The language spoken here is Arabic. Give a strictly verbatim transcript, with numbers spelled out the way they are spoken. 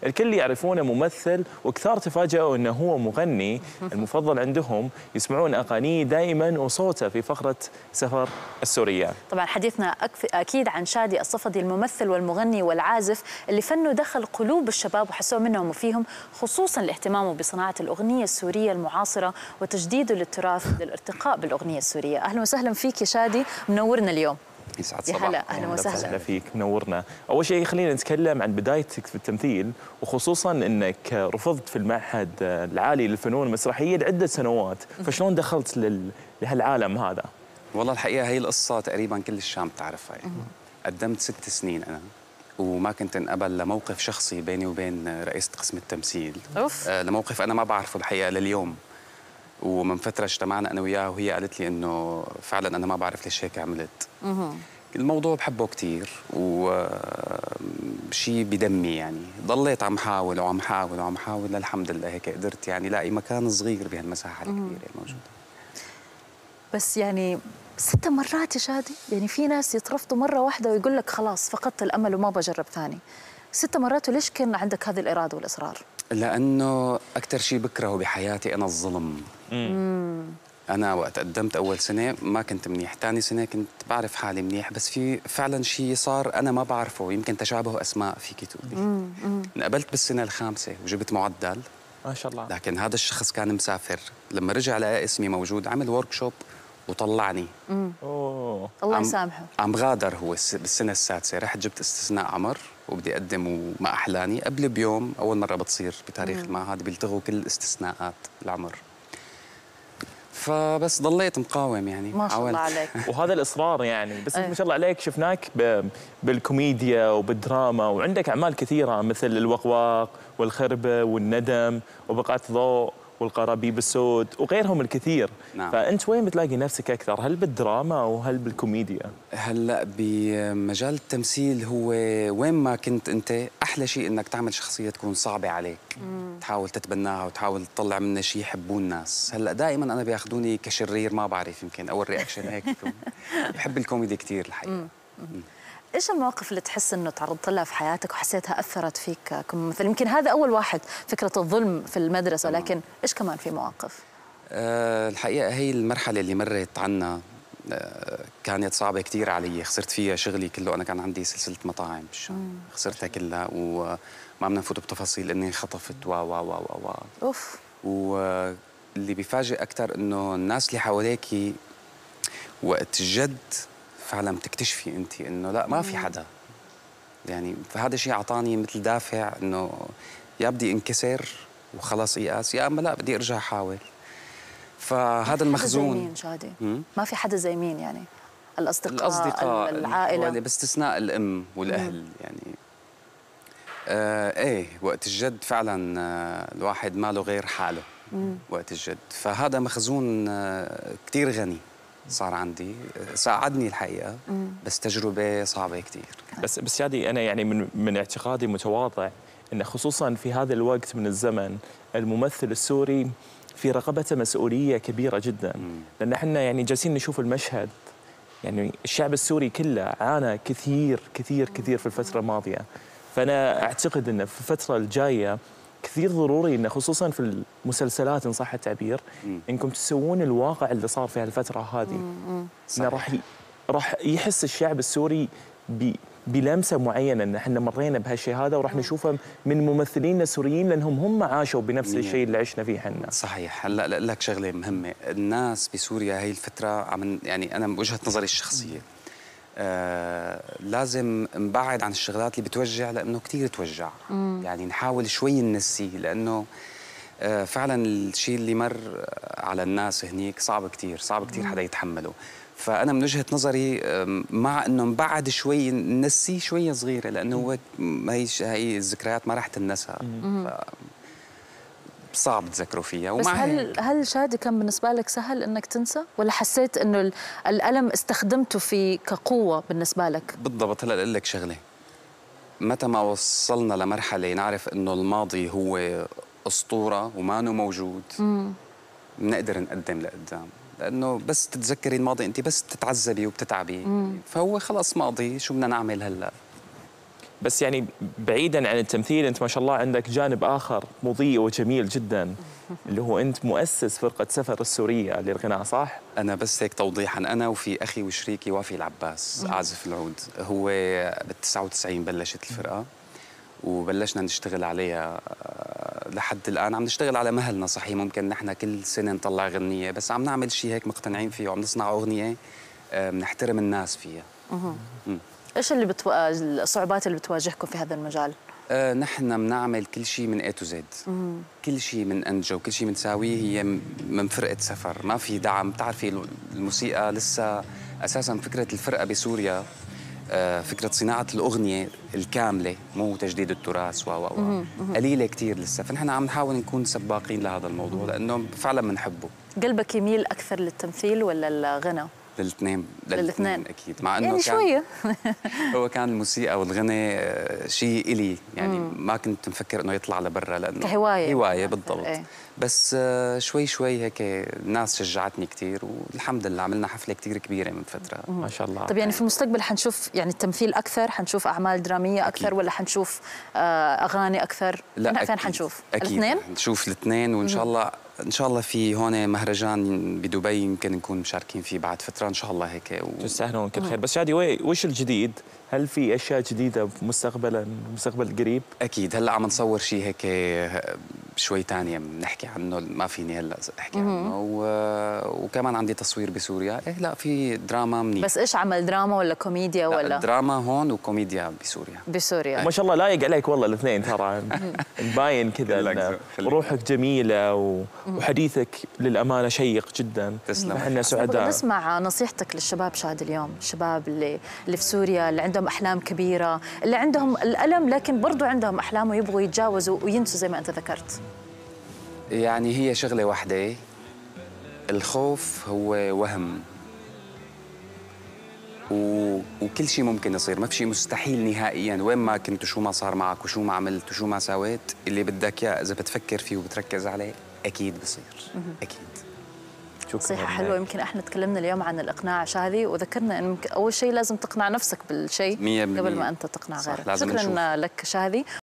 الكل يعرفونه ممثل، وكثار تفاجئوا انه هو مغني المفضل عندهم، يسمعون اغانيه دائما وصوته في فقره سفر السوريان. طبعا حديثنا اكيد عن شادي الصفدي، الممثل والمغني والعازف اللي فنه دخل قلوب الشباب وحسوا منهم وفيهم، خصوصا لاهتمامه بصناعه الاغنيه السوريه المعاصره وتجديده للتراث للارتقاء بالاغنيه السوريه. اهلا وسهلا فيك يا شادي، منورنا اليوم. يسعد صباحك. هلا، اهلا وسهلا فيك، منورنا. اول شيء خلينا نتكلم عن بدايتك في التمثيل، وخصوصا انك رفضت في المعهد العالي للفنون المسرحيه لعده سنوات، فشلون دخلت لل... لهالعالم هذا؟ والله الحقيقه هي القصه تقريبا كل الشام بتعرفها يعني. قدمت ست سنين انا وما كنت انقبل لموقف شخصي بيني وبين رئيسة قسم التمثيل. أوف. آه لموقف انا ما بعرفه الحقيقه لليوم. ومن فتره اجتمعنا انا وياها وهي قالت لي انه فعلا انا ما بعرف ليش هيك عملت. الموضوع بحبه كثير وشيء بدمي يعني. ضليت عم حاول وعم حاول وعم حاول للحمد لله هيك قدرت يعني لاقي مكان صغير بهالمساحه الكبيره الموجوده. بس يعني ست مرات يا شادي، يعني في ناس يترفضوا مره واحده ويقول لك خلاص فقدت الامل وما بجرب ثاني. ست مرات، وليش كان عندك هذه الاراده والاصرار؟ لانه اكثر شيء بكرهه بحياتي انا الظلم. امم أنا وقت قدمت أول سنة ما كنت منيح، ثاني سنة كنت بعرف حالي منيح، بس في فعلا شيء صار أنا ما بعرفه، يمكن تشابه أسماء فيك تقولي. انقبلت بالسنة الخامسة وجبت معدل ما شاء الله، لكن هذا الشخص كان مسافر، لما رجع لقى اسمي موجود عمل ورك شوب وطلعني. اوه الله يسامحه. عم غادر هو بالسنة السادسة، رحت جبت استثناء عمر وبدي أقدم وما أحلاني، قبل بيوم أول مرة بتصير بتاريخ المعهد بيلتغوا كل استثناءات العمر. فبس ضليت مقاوم يعني. ما شاء الله عليك. وهذا الإصرار يعني، بس ما شاء الله عليك شفناك بالكوميديا وبالدراما، وعندك أعمال كثيرة مثل الوقواق والخربة والندم وبقعة ضوء والقرابيب السود وغيرهم الكثير. نعم. فأنت وين بتلاقي نفسك أكثر؟ هل بالدراما أو هل بالكوميديا؟ هلا بمجال التمثيل هو وين ما كنت أنت أحلى شيء إنك تعمل شخصية تكون صعبة عليك. مم. تحاول تتبناها وتحاول تطلع منها شيء يحبوه الناس. هلا دائما أنا بياخذوني كشرير، ما بعرف يمكن أول رياكشن هيك. بحب الكوميدي كثير الحقيقة. مم. مم. ايش المواقف اللي تحس انه تعرضت لها في حياتك وحسيتها اثرت فيك كممثل؟ يمكن هذا اول واحد، فكره الظلم في المدرسه، لكن ايش كمان في مواقف؟ أه الحقيقه هي المرحله اللي مريت عنها أه كانت صعبه كثير علي، خسرت فيها شغلي كله. انا كان عندي سلسله مطاعم بالشام، خسرتها كلها وما بدنا نفوت بتفاصيل اني خطفت و و و و اوف. واللي بيفاجئ اكثر انه الناس اللي حواليكي وقت الجد فعلا بتكتشفي انت انه لا ما في حدا يعني. فهذا الشيء اعطاني مثل دافع انه يا بدي انكسر وخلاص يأس، يا اما لا بدي ارجع احاول. فهذا المخزون. زي مين شادي؟ ما في حدا زي مين يعني؟ الاصدقاء، الاصدقاء العائله، باستثناء الام والاهل. مم. يعني آه ايه وقت الجد فعلا آه الواحد ما له غير حاله. مم. وقت الجد، فهذا مخزون آه كثير غني صار عندي، ساعدني الحقيقه. مم. بس تجربه صعبه كثير. بس بس شادي انا يعني من من اعتقادي متواضع ان خصوصا في هذا الوقت من الزمن الممثل السوري في رقبته مسؤوليه كبيره جدا. مم. لان احنا يعني جالسين نشوف المشهد، يعني الشعب السوري كله عانى كثير كثير كثير في الفتره الماضيه. فانا اعتقد ان في الفتره الجايه كثير ضروري انه خصوصا في المسلسلات ان صح التعبير مم. انكم تسوون الواقع اللي صار في هالفتره هذه. انه راح راح يحس الشعب السوري ب بلمسه معينه ان احنا مرينا بهالشيء هذا، وراح نشوفه من ممثلينا السوريين لانهم هم عاشوا بنفس الشيء اللي عشنا فيه احنا. صحيح. هلا لاقول لك شغله مهمه، الناس بسوريا هي الفتره عم يعني انا بوجهه نظري الشخصيه آه لازم نبعد عن الشغلات اللي بتوجع لانه كثير توجع. مم. يعني نحاول شوي ننسيه لانه آه فعلا الشيء اللي مر على الناس هنيك صعب كثير، صعب كثير حدا يتحمله. فأنا من وجهة نظري مع إنه نبعد شوي ننسيه شوية صغيرة لأنه هو هي هي الذكريات ما راح تنسى. صعب تذكروا فيها. بس هل هل شادي كان بالنسبة لك سهل إنك تنسى ولا حسيت إنه الألم استخدمته في كقوة بالنسبة لك؟ بالضبط. هلا أقول لك شغلة، متى ما وصلنا لمرحلة نعرف إنه الماضي هو أسطورة ومانه موجود بنقدر نقدم لقدام. لأنه بس تتذكري الماضي أنت بس تتعذبي وبتتعبي. مم. فهو خلص ماضي، شو بدنا نعمل هلا؟ بس يعني بعيدا عن التمثيل، انت ما شاء الله عندك جانب اخر مضيء وجميل جدا، اللي هو انت مؤسس فرقه سفر السوريه للغناء، صح؟ انا بس هيك توضيحا، انا وفي اخي وشريكي وافي العباس عازف العود. هو بال تسعة وتسعين بلشت الفرقه وبلشنا نشتغل عليها لحد الان. عم نشتغل على مهلنا، صحيح ممكن نحن كل سنه نطلع غنيه، بس عم نعمل شيء هيك مقتنعين فيه وعم نصنع اغنيه بنحترم الناس فيها. ايش اللي بتو... الصعوبات اللي بتواجهكم في هذا المجال؟ آه نحن بنعمل كل شيء من A to Z. كل شيء من أنجا وكل شيء بنساويه هي من فرقة سفر، ما في دعم. بتعرفي الموسيقى لسه أساساً فكرة الفرقة بسوريا آه فكرة صناعة الأغنية الكاملة، مو تجديد التراث و و قليلة كثير لسه، فنحن عم نحاول نكون سباقين لهذا الموضوع لأنه فعلاً بنحبه. قلبك يميل أكثر للتمثيل ولا الغنى؟ للاثنين. للاثنين اكيد، مع انه يعني كان شويه هو كان الموسيقى والغنى شيء الي، يعني مم. ما كنت مفكر انه يطلع لبرا لانه كهوايه هوايه بالضبط. ايه. بس شوي شوي هيك الناس شجعتني كثير والحمد لله عملنا حفله كثير كبيره من فتره. مم. ما شاء الله. طيب يعني في المستقبل حنشوف يعني التمثيل اكثر، حنشوف اعمال دراميه اكثر، أكيد. ولا حنشوف اغاني اكثر؟ لا فين حنشوف؟ الاثنين؟ نشوف الاثنين وان شاء الله ان شاء الله في هون مهرجان بدبي يمكن نكون مشاركين فيه بعد فتره ان شاء الله هيك و... تستاهلون كل خير. بس شادي وش الجديد؟ هل في اشياء جديده مستقبلا مستقبل قريب؟ اكيد هلا عم نصور شيء هيك شوي ثانيه بنحكي عنه، ما فيني هلا احكي عنه و... وكمان عندي تصوير بسوريا. إيه لا في دراما منيح. بس ايش عمل دراما ولا كوميديا ولا؟ دراما هون وكوميديا بسوريا. بسوريا ما شاء الله لايق عليك والله الاثنين ترى. مباين كذا روحك جميله و... وحديثك للامانه شيق جدا. تسلم. احنا سعداء. نسمع نصيحتك للشباب شاد اليوم، الشباب اللي اللي في سوريا اللي عندهم احلام كبيره، اللي عندهم الالم لكن برضو عندهم احلام ويبغوا يتجاوزوا وينسوا زي ما انت ذكرت. يعني هي شغله واحده، الخوف هو وهم و... وكل شيء ممكن يصير، ما في شيء مستحيل نهائيا. وين ما كنت وشو ما صار معك وشو ما عملت وشو ما سويت، اللي بدك اياه اذا بتفكر فيه وبتركز عليه اكيد بصير. اكيد. نصيحة حلوة. يمكن احنا تكلمنا اليوم عن الإقناع شادي، وذكرنا أن أول شيء لازم تقنع نفسك بالشيء قبل ما أنت تقنع غيرك. شكرا لك شادي.